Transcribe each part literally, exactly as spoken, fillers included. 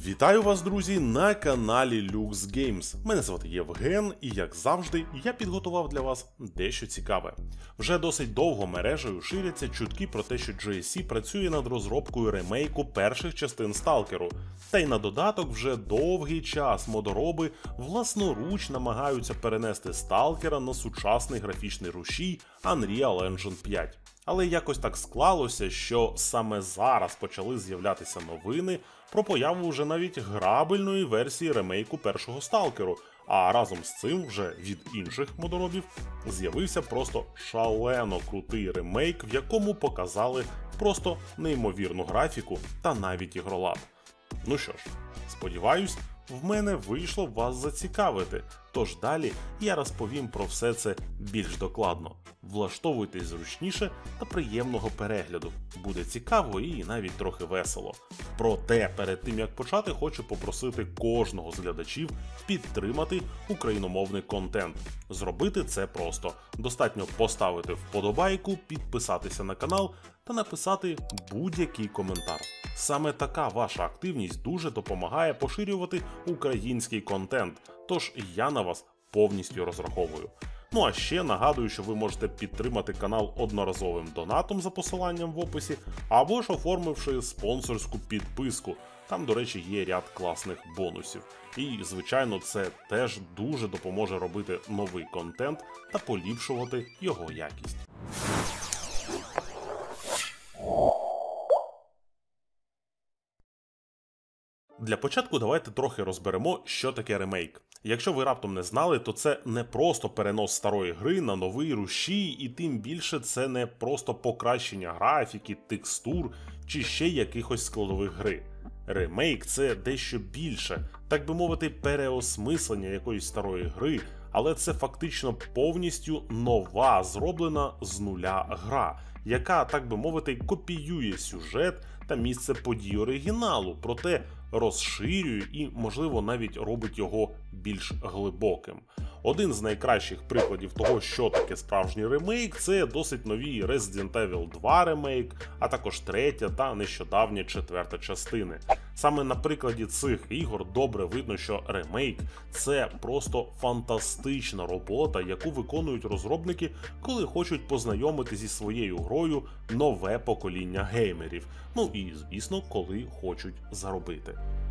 Вітаю вас, друзі, на каналі Lux Games. Мене звати Євген, і як завжди, я підготував для вас дещо цікаве. Вже досить довго мережею ширяться чутки про те, що джі ес сі працює над розробкою ремейку перших частин Сталкеру. Та й на додаток вже довгий час модороби власноруч намагаються перенести Сталкера на сучасний графічний рушій Unreal Engine п'ять. Але якось так склалося, що саме зараз почали з'являтися новини про появу вже навіть грабельної версії ремейку першого Сталкеру, а разом з цим вже від інших модоробів з'явився просто шалено крутий ремейк, в якому показали просто неймовірну графіку та навіть ігролад. Ну що ж, сподіваюсь, в мене вийшло вас зацікавити, тож далі я розповім про все це більш докладно. Влаштовуйтесь зручніше та приємного перегляду. Буде цікаво і навіть трохи весело. Проте, перед тим як почати, хочу попросити кожного з глядачів підтримати україномовний контент. Зробити це просто. Достатньо поставити вподобайку, підписатися на канал та написати будь-який коментар. Саме така ваша активність дуже допомагає поширювати український контент, тож я на вас повністю розраховую. Ну а ще нагадую, що ви можете підтримати канал одноразовим донатом за посиланням в описі, або ж оформивши спонсорську підписку. Там, до речі, є ряд класних бонусів. І, звичайно, це теж дуже допоможе робити новий контент та поліпшувати його якість. Для початку давайте трохи розберемо, що таке ремейк. Якщо ви раптом не знали, то це не просто перенос старої гри на новий рушій, і тим більше це не просто покращення графіки, текстур чи ще якихось складових гри. Ремейк – це дещо більше, так би мовити, переосмислення якоїсь старої гри, але це фактично повністю нова, зроблена з нуля гра, яка, так би мовити, копіює сюжет та місце подій оригіналу, проте розширює і, можливо, навіть робить його більш глибоким. Один з найкращих прикладів того, що таке справжній ремейк, це досить нові Resident Evil два ремейк, а також третя та нещодавня четверта частини. Саме на прикладі цих ігор добре видно, що ремейк – це просто фантастична робота, яку виконують розробники, коли хочуть познайомити зі своєю грою нове покоління геймерів. Ну і, звісно, коли хочуть заробити.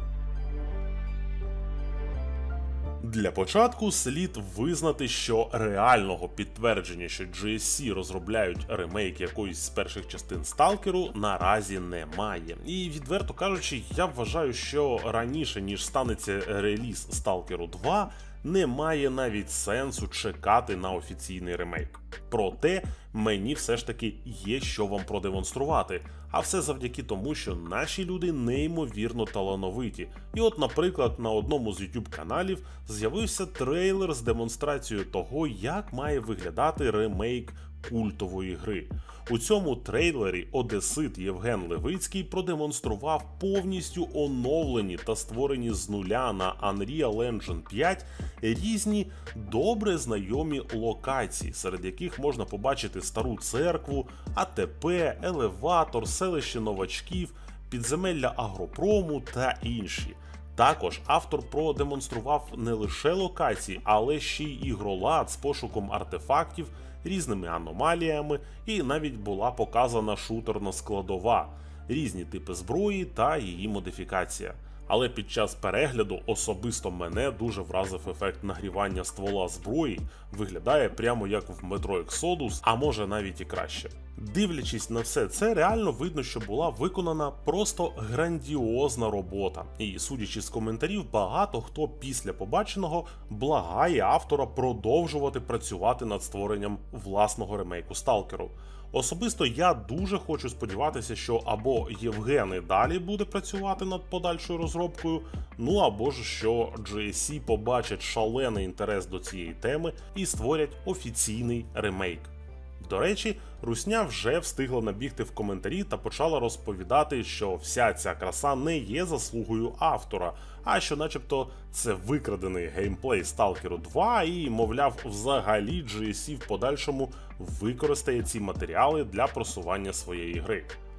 Для початку слід визнати, що реального підтвердження, що джі ес сі розробляють ремейк якоїсь з перших частин Сталкеру, наразі немає. І, відверто кажучи, я вважаю, що раніше, ніж станеться реліз Сталкеру два, немає навіть сенсу чекати на офіційний ремейк. Проте, мені все ж таки є що вам продемонструвати, а все завдяки тому, що наші люди неймовірно талановиті. І от, наприклад, на одному з YouTube каналів з'явився трейлер з демонстрацією того, як має виглядати ремейк культової гри. У цьому трейлері одесит Євген Левицький продемонстрував повністю оновлені та створені з нуля на Unreal Engine п'ять різні добре знайомі локації, серед яких можна побачити стару церкву, а те пе, елеватор, селище новачків, підземелля агропрому та інші. Також автор продемонстрував не лише локації, але ще й ігролад з пошуком артефактів, різними аномаліями, і навіть була показана шутерна складова, різні типи зброї та її модифікація. Але під час перегляду особисто мене дуже вразив ефект нагрівання ствола зброї, виглядає прямо як в Metro Exodus, а може навіть і краще. Дивлячись на все це, реально видно, що була виконана просто грандіозна робота. І судячи з коментарів, багато хто після побаченого благає автора продовжувати працювати над створенням власного ремейку Сталкеру. Особисто я дуже хочу сподіватися, що або Євген і далі буде працювати над подальшою розробкою, ну або ж що джі ес сі побачить шалений інтерес до цієї теми і створять офіційний ремейк. До речі, русня вже встигла набігти в коментарі та почала розповідати, що вся ця краса не є заслугою автора, а що начебто це викрадений геймплей Сталкеру два і, мовляв, взагалі джі ес сі в подальшому використає ці матеріали для просування своєї гри.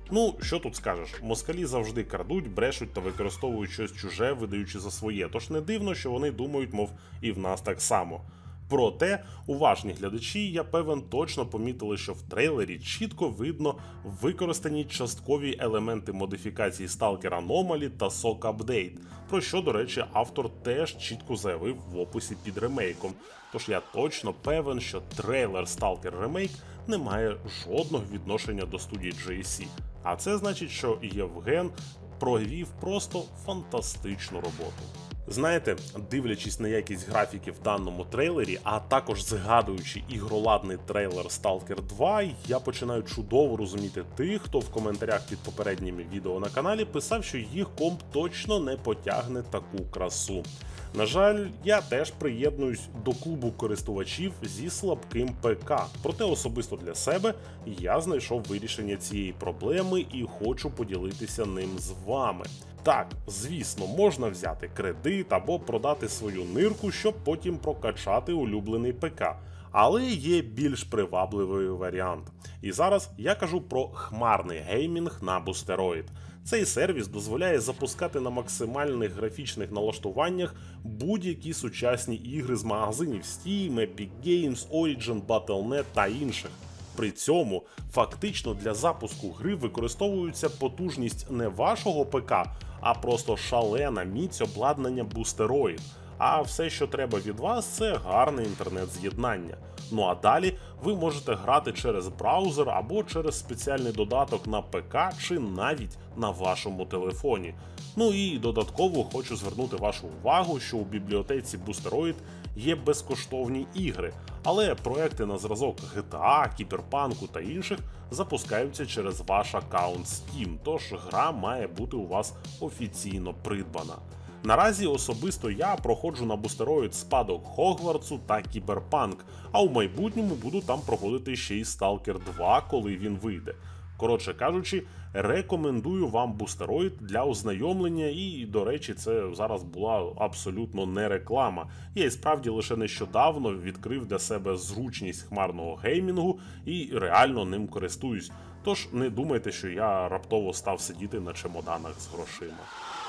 Ну, що тут скажеш, москалі завжди крадуть, брешуть та використовують щось чуже, видаючи за своє, тож не дивно, що вони думають, мов і в нас так само. Проте, уважні глядачі, я певен, точно помітили, що в трейлері чітко видно використані часткові елементи модифікації Stalker Anomaly та сок Update, про що, до речі, автор теж чітко заявив в описі під ремейком. Тож я точно певен, що трейлер Stalker Remake не має жодного відношення до студії джей сі. А це значить, що Євген провів просто фантастичну роботу. Знаєте, дивлячись на якість графіки в даному трейлері, а також згадуючи ігроладний трейлер Stalker два, я починаю чудово розуміти тих, хто в коментарях під попередніми відео на каналі писав, що їх комп точно не потягне таку красу. На жаль, я теж приєднуюсь до клубу користувачів зі слабким ПК, проте особисто для себе я знайшов вирішення цієї проблеми і хочу поділитися ним з вами. Так, звісно, можна взяти кредит або продати свою нирку, щоб потім прокачати улюблений ПК. Але є більш привабливий варіант. І зараз я кажу про хмарний геймінг на Boosteroid. Цей сервіс дозволяє запускати на максимальних графічних налаштуваннях будь-які сучасні ігри з магазинів Steam, Epic Games, Origin, Battle точка нет та інших. При цьому фактично для запуску гри використовується потужність не вашого ПК, а просто шалена міць обладнання Boosteroid. А все, що треба від вас, це гарне інтернет-з'єднання. Ну а далі ви можете грати через браузер або через спеціальний додаток на ПК чи навіть на вашому телефоні. Ну і додатково хочу звернути вашу увагу, що у бібліотеці Boosteroid є безкоштовні ігри, але проекти на зразок джі ті ей, Кіберпанку та інших запускаються через ваш аккаунт Steam, тож гра має бути у вас офіційно придбана. Наразі особисто я проходжу на Boosteroid спадок Хогвартсу та Кіберпанк, а у майбутньому буду там проходити ще й Stalker два, коли він вийде. Коротше кажучи, рекомендую вам Boosteroid для ознайомлення і, до речі, це зараз була абсолютно не реклама. Я і справді лише нещодавно відкрив для себе зручність хмарного геймінгу і реально ним користуюсь. Тож не думайте, що я раптово став сидіти на чемоданах з грошима.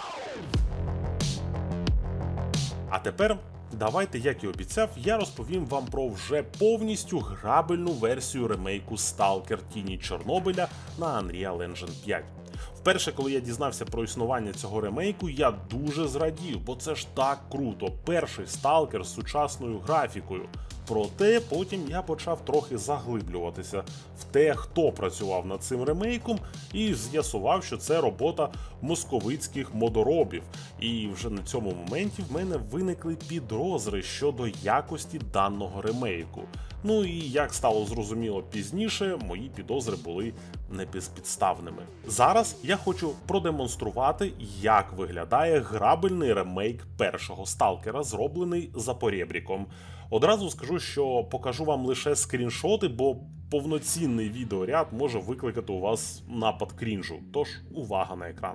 А тепер давайте, як і обіцяв, я розповім вам про вже повністю грабельну версію ремейку Stalker Тіні Чорнобиля на Unreal Engine п'ять. Вперше, коли я дізнався про існування цього ремейку, я дуже зрадів, бо це ж так круто, перший Stalker з сучасною графікою. Проте потім я почав трохи заглиблюватися в те, хто працював над цим ремейком, і з'ясував, що це робота московицьких модоробів. І вже на цьому моменті в мене виникли підозри щодо якості даного ремейку. Ну і як стало зрозуміло пізніше, мої підозри були не безпідставними. Зараз я хочу продемонструвати, як виглядає грабельний ремейк першого Сталкера, зроблений за поребріком. Одразу скажу, що покажу вам лише скріншоти, бо повноцінний відеоряд може викликати у вас напад крінжу, тож увага на екран.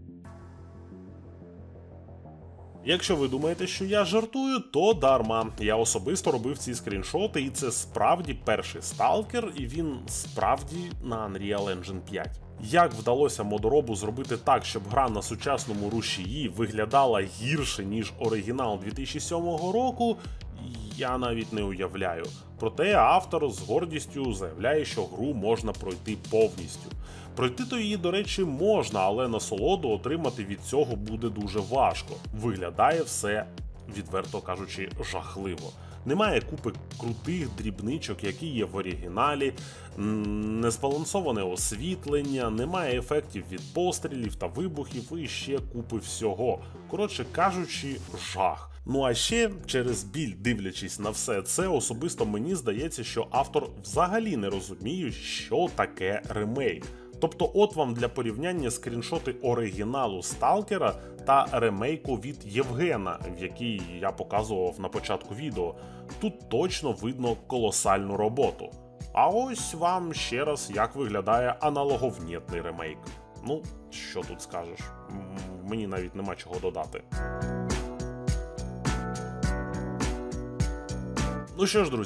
Якщо ви думаєте, що я жартую, то дарма. Я особисто робив ці скріншоти, і це справді перший Сталкер, і він справді на Unreal Engine п'ять. Як вдалося модоробу зробити так, щоб гра на сучасному рушії виглядала гірше, ніж оригінал дві тисячі сьомого року, я навіть не уявляю. Проте автор з гордістю заявляє, що гру можна пройти повністю. Пройти то її, до речі, можна, але насолоду отримати від цього буде дуже важко. Виглядає все, відверто кажучи, жахливо. Немає купи крутих дрібничок, які є в оригіналі, незбалансоване освітлення, немає ефектів від пострілів та вибухів і ще купи всього. Коротше кажучи, жах. Ну а ще, через біль дивлячись на все це, особисто мені здається, що автор взагалі не розуміє, що таке ремейк. Тобто от вам для порівняння скріншоти оригіналу Сталкера та ремейку від Євгена, в який я показував на початку відео. Тут точно видно колосальну роботу. А ось вам ще раз, як виглядає аналоговнєтний ремейк. Ну, що тут скажеш, мені навіть нема чого додати. Ну що ж, друзі,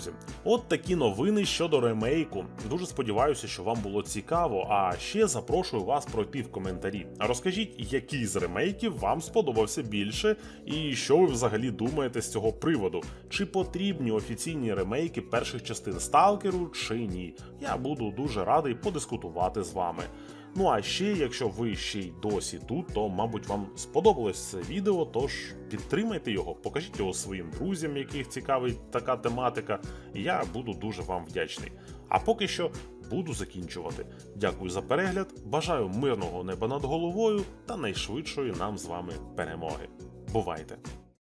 От такі новини щодо ремейку. Дуже сподіваюся, що вам було цікаво, а ще запрошую вас пройти в коментарі. Розкажіть, який з ремейків вам сподобався більше і що ви взагалі думаєте з цього приводу. Чи потрібні офіційні ремейки перших частин Сталкеру, чи ні. Я буду дуже радий подискутувати з вами. Ну а ще, якщо ви ще й досі тут, то, мабуть, вам сподобалось це відео, тож підтримайте його, покажіть його своїм друзям, яких цікавить така тематика, і я буду дуже вам вдячний. А поки що буду закінчувати. Дякую за перегляд, бажаю мирного неба над головою та найшвидшої нам з вами перемоги. Бувайте!